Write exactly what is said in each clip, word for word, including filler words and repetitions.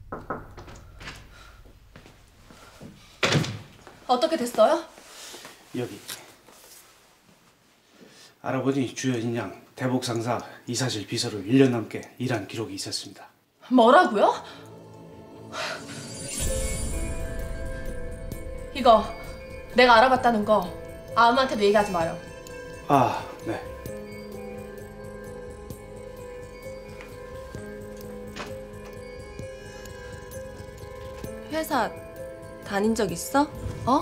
어떻게 됐어요? 여기. 알아보니 주연인 양 대복 상사 이사실 비서로 일 년 넘게 일한 기록이 있었습니다. 뭐라고요? 이거 내가 알아봤다는 거 아무한테도 얘기하지 마요. 아, 네. 회사 다닌 적 있어? 어?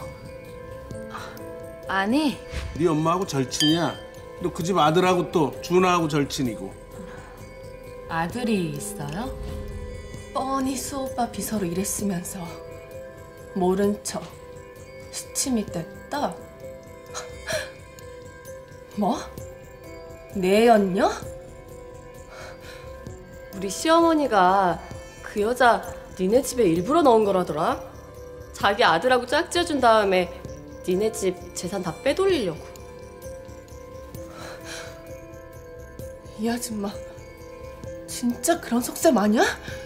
아니. 네 엄마하고 절친이야. 너 그 집 아들하고 또 준하하고 절친이고. 아들이 있어요? 뻔히 수오빠 비서로 일했으면서 모른 척 시침이 됐다? 뭐? 내연녀? 우리 시어머니가 그 여자 니네 집에 일부러 넣은 거라더라. 자기 아들하고 짝지어준 다음에 니네 집 재산 다 빼돌리려고. 이 아줌마 진짜 그런 속셈 아니야?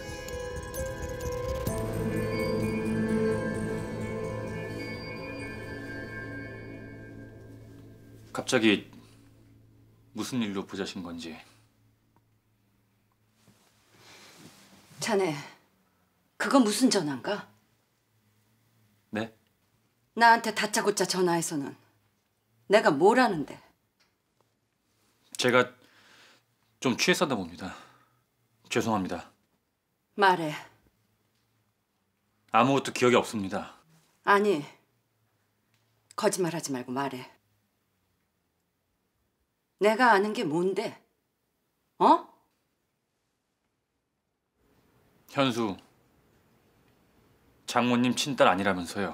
갑자기 무슨 일로 부자신 건지. 자네, 그거 무슨 전화인가? 네? 나한테 다짜고짜 전화해서는 내가 뭘 아는데? 제가 좀 취했었나 봅니다. 죄송합니다. 말해. 아무것도 기억이 없습니다. 아니, 거짓말하지 말고 말해. 내가 아는 게 뭔데? 어? 현수, 장모님 친딸 아니라면서요.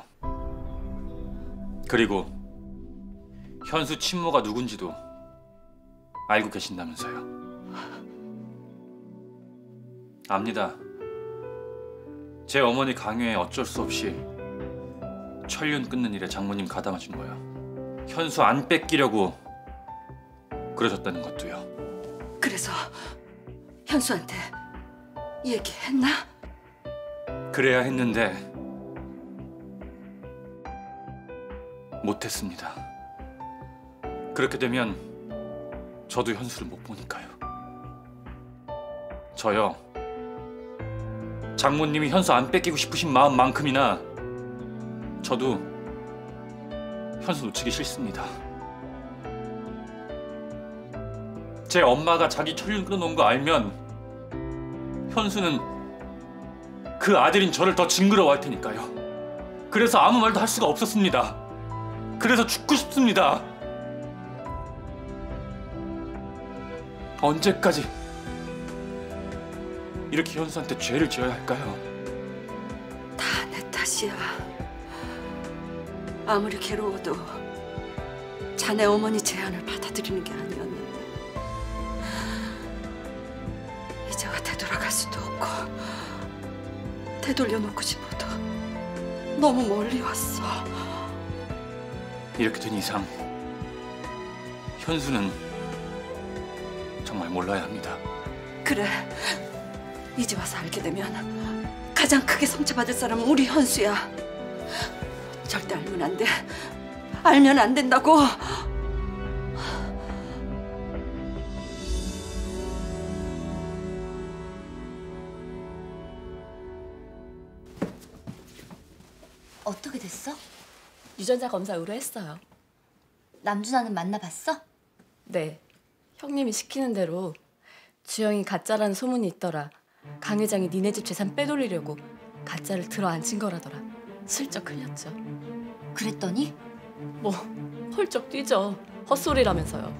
그리고 현수 친모가 누군지도 알고 계신다면서요. 압니다. 제 어머니 강요에 어쩔 수 없이 천륜 끊는 일에 장모님 가담아 준 거예요. 현수 안 뺏기려고 그러셨다는 것도요. 그래서 현수한테 얘기했나? 그래야 했는데 못했습니다. 그렇게 되면 저도 현수를 못 보니까요. 저요. 장모님이 현수 안 뺏기고 싶으신 마음만큼이나 저도 현수 놓치기 싫습니다. 제 엄마가 자기 천륜 끊어놓은 거 알면 현수는 그 아들인 저를 더 징그러워할 테니까요. 그래서 아무 말도 할 수가 없었습니다. 그래서 죽고 싶습니다. 언제까지 이렇게 현수한테 죄를 지어야 할까요? 다 내 탓이야. 아무리 괴로워도 자네 어머니 제안을 받아들이는 게 아니었는데 이제와 되돌아갈 수도 없고 되돌려놓고 싶어도 너무 멀리 왔어. 이렇게 된 이상 현수는 정말 몰라야 합니다. 그래, 이제 와서 알게 되면 가장 크게 상처받을 사람은 우리 현수야. 절대 알면 안 돼. 알면 안 된다고. 어떻게 됐어? 유전자 검사 의뢰했어요. 남준하는 만나봤어? 네. 형님이 시키는 대로 주영이 가짜라는 소문이 있더라. 강 회장이 니네 집 재산 빼돌리려고 가짜를 들어앉힌 거라더라. 슬쩍 흘렸죠. 그랬더니? 뭐 헐쩍 뛰죠. 헛소리라면서요.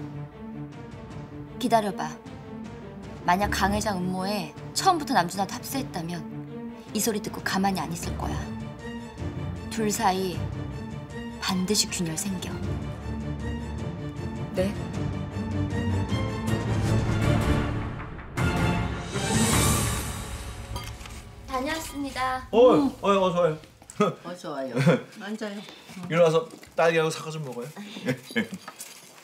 기다려봐. 만약 강 회장 음모에 처음부터 남준하도 합세했다면 이 소리 듣고 가만히 안 있을 거야. 둘 사이 반드시 균열 생겨. 네. 다녀왔습니다. 어, 어, 어, 좋아요. 어서 와요. 앉아요. 일어나서 딸기하고 사과 좀 먹어요.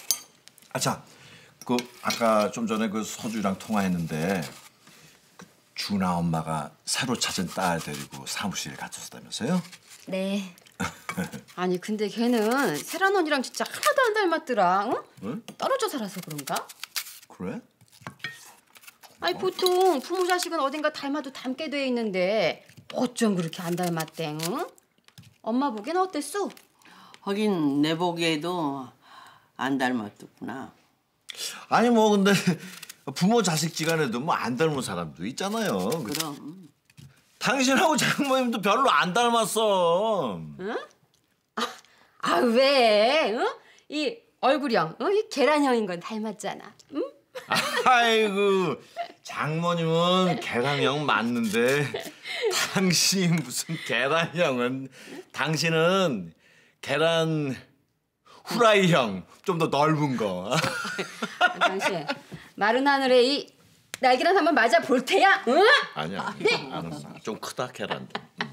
아차, 그 아까 좀 전에 그 서주랑 통화했는데 그 준아 엄마가 새로 찾은 딸 데리고 사무실에 갇혔다면서요? 네. 아니 근데 걔는 세란 언니랑 진짜 하나도 안 닮았더라. 응? 응? 떨어져 살아서 그런가? 그래? 아니 보통 부모 자식은 어딘가 닮아도 닮게 돼 있는데 어쩜 그렇게 안 닮았대? 응? 엄마 보기엔 어땠어? 하긴 내 보기에도 안 닮았겠구나. 아니 뭐 근데 부모 자식지간에도 뭐 안 닮은 사람도 있잖아요. 그럼. 당신하고 장모님도 별로 안 닮았어. 응? 아, 아 왜? 응? 이 얼굴형, 응? 이 계란형인 건 닮았잖아. 응? 아이고 장모님은 계란형 맞는데 당신이 무슨 계란형은 당신은 계란 후라이형 좀 더 넓은 거. 당신 마른 하늘에 이 날개란 한번 맞아 볼 테야. 응? 아니야 알았어 좀 크다 계란도.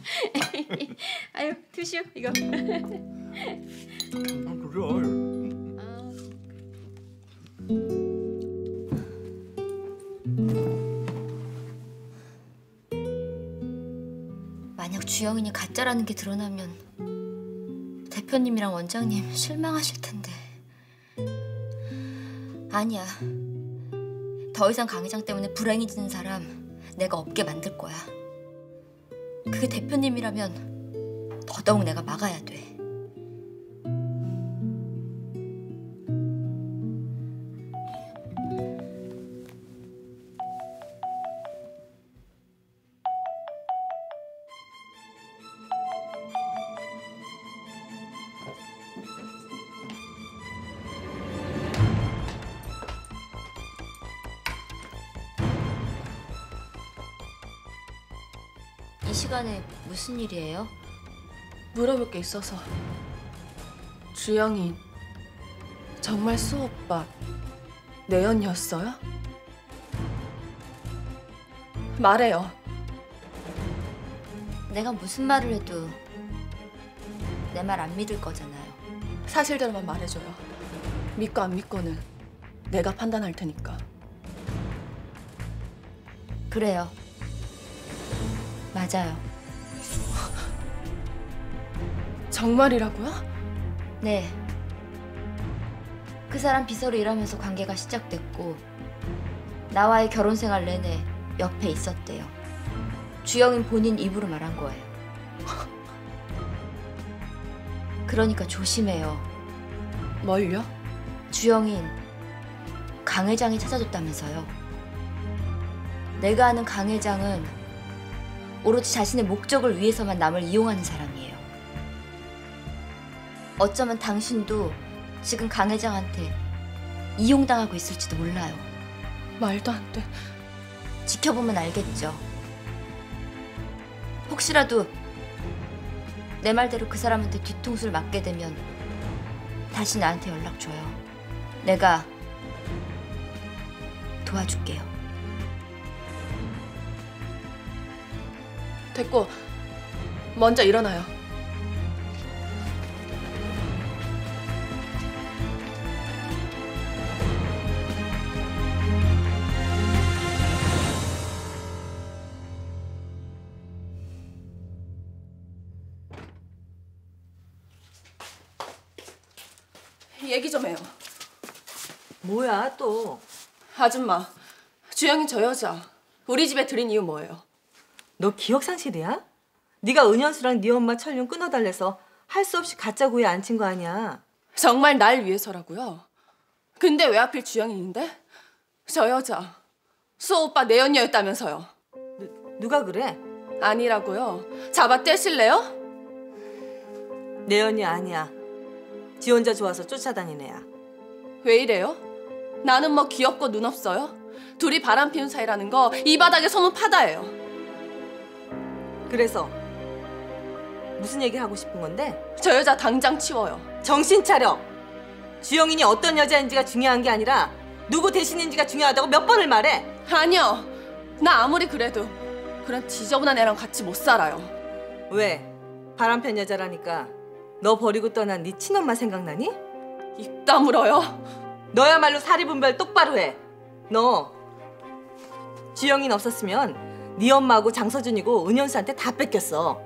아유 드시오 이거. 그래. 만약 주영이니 가짜라는 게 드러나면 대표님이랑 원장님 실망하실 텐데. 아니야. 더 이상 강 회장 때문에 불행해지는 사람 내가 없게 만들 거야. 그게 대표님이라면 더더욱 내가 막아야 돼. 이 시간에 무슨 일이에요? 물어볼 게 있어서. 주영이 정말 수호 오빠 내연이었어요? 말해요. 내가 무슨 말을 해도 내 말 안 믿을 거잖아요. 사실대로만 말해줘요. 믿고 안 믿고는 내가 판단할 테니까. 그래요. 맞아요. 정말이라고요? 네. 그 사람 비서로 일하면서 관계가 시작됐고 나와의 결혼 생활 내내 옆에 있었대요. 주영인 본인 입으로 말한 거예요. 그러니까 조심해요. 뭘요? 주영인 강 회장이 찾아줬다면서요. 내가 아는 강 회장은 오로지 자신의 목적을 위해서만 남을 이용하는 사람이에요. 어쩌면 당신도 지금 강 회장한테 이용당하고 있을지도 몰라요. 말도 안 돼. 지켜보면 알겠죠. 혹시라도 내 말대로 그 사람한테 뒤통수를 맞게 되면 다시 나한테 연락 줘요. 내가 도와줄게요. 됐고, 먼저 일어나요. 얘기 좀 해요. 뭐야 또? 아줌마, 주영이 저 여자 우리 집에 들인 이유 뭐예요? 너 기억 상실이야? 네가 은현수랑 네 엄마 철륜 끊어달래서 할 수 없이 가짜 구에 앉힌 거 아니야. 정말 날 위해서라고요? 근데 왜 하필 주영이인데? 저 여자 수호 오빠 내연녀였다면서요. 누, 누가 그래? 아니라고요. 잡아 떼실래요? 내 언니 아니야. 지 혼자 좋아서 쫓아다닌 애야. 왜 이래요? 나는 뭐 귀엽고 눈 없어요? 둘이 바람 피운 사이라는 거 이 바닥에 소문 파다예요. 그래서 무슨 얘기 하고 싶은 건데? 저 여자 당장 치워요. 정신 차려. 주영인이 어떤 여자인지가 중요한 게 아니라 누구 대신인지가 중요하다고 몇 번을 말해. 아니요. 나 아무리 그래도 그런 지저분한 애랑 같이 못 살아요. 왜? 바람편 여자라니까 너 버리고 떠난 네 친엄마 생각나니? 입 다물어요. 너야말로 사리분별 똑바로 해. 너 주영인 없었으면 네 엄마하고 장서준이고 은현수한테 다 뺏겼어.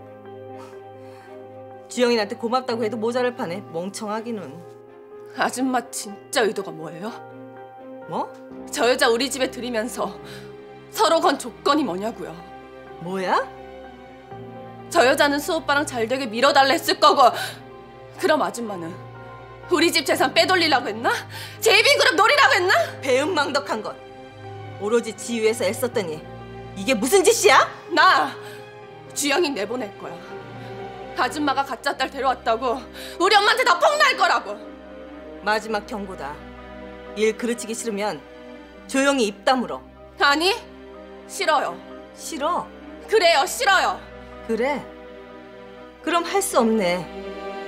주영이한테 고맙다고 해도 모자랄 판에 멍청하기는. 아줌마 진짜 의도가 뭐예요? 뭐? 저 여자 우리 집에 들이면서 서로 건 조건이 뭐냐고요. 뭐야? 저 여자는 수오빠랑 잘 되게 밀어달라 했을 거고, 그럼 아줌마는 우리 집 재산 빼돌리려고 했나? 제이비그룹 노리라고 했나? 배은망덕한 것. 오로지 지 위해서 애썼더니 이게 무슨 짓이야? 나 주영이 내보낼 거야. 아줌마가 가짜 딸 데려왔다고 우리 엄마한테 다 폭로할 거라고. 마지막 경고다. 일 그르치기 싫으면 조용히 입 다물어. 아니, 싫어요. 싫어? 그래요, 싫어요. 그래? 그럼 할 수 없네.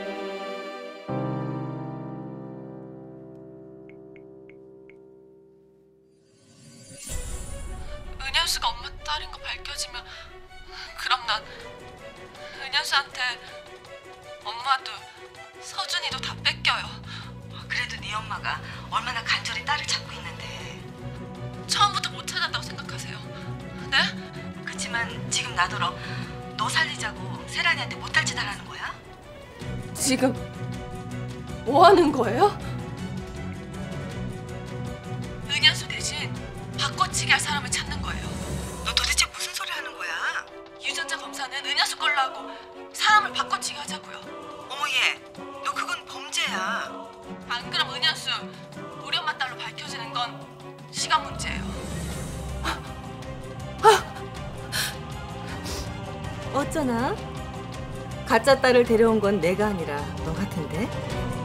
은현수가 엄마 딸인 거 밝혀지면 그럼 난 은현수한테 엄마도 서준이도 다 뺏겨요. 그래도 네 엄마가 얼마나 간절히 딸을 찾고 있는데. 처음부터 못 찾았다고 생각하세요? 네? 그치만 지금 나더러 너 살리자고 세란이한테 못할 짓 하라는 거야? 지금 뭐 하는 거예요? 은현수 대신 바꿔치기 할 사람을 찾는 거예요. 너 도대체 무슨 소리 하는 거야? 유전자 검사는 은현수 걸로 하고 사람을 바꿔치기 하자고요. 어머 얘, 너 그건 범죄야. 안 그럼 은현수 우리 엄마 딸로 밝혀지는 건 시간 문제예요. 어쩌나? 가짜 딸을 데려온 건 내가 아니라 너 같은데?